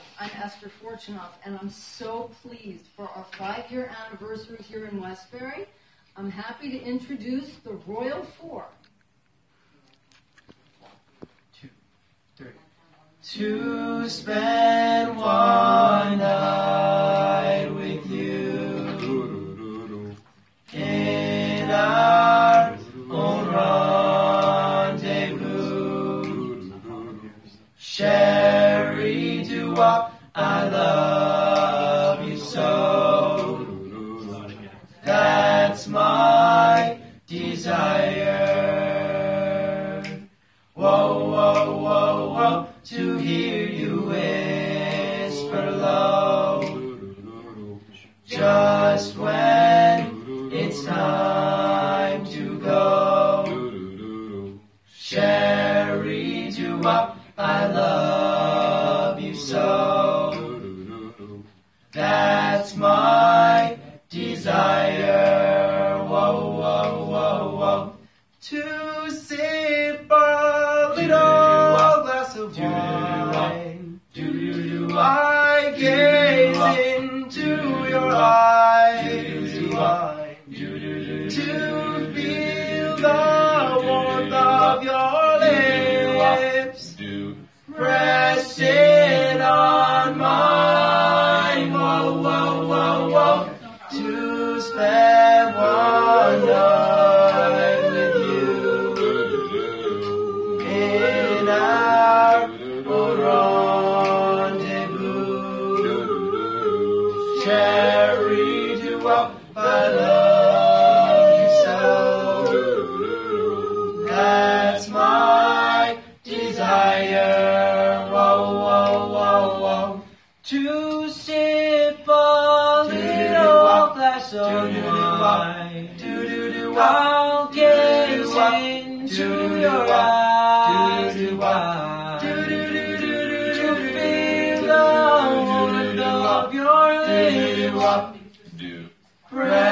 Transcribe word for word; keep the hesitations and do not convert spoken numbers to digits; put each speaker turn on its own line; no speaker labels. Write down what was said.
I'm Esther Fortunoff, and I'm so pleased for our five-year anniversary here in Westbury. I'm happy to introduce the Royal Four.
Two, three. To spend one night with you in our own rendezvous. Sherry, do what I love you so. That's my desire. Whoa, whoa, whoa, whoa, to hear you whisper low. Just when it's time to go. Sherry, do what I love you so. That's my desire. Whoa, whoa, whoa, whoa. To sip a little glass of wine. I gaze into your eyes. To feel the warmth of your lips. Pressing on mine. Whoa, whoa, whoa, whoa. To spend one night with you in our rendezvous. Cherry, do what I love you so. That's my desire. Whoa, whoa, whoa, whoa. To sip a little glass of wine. I'll gaze into your eyes. To feel the warmth of your lips.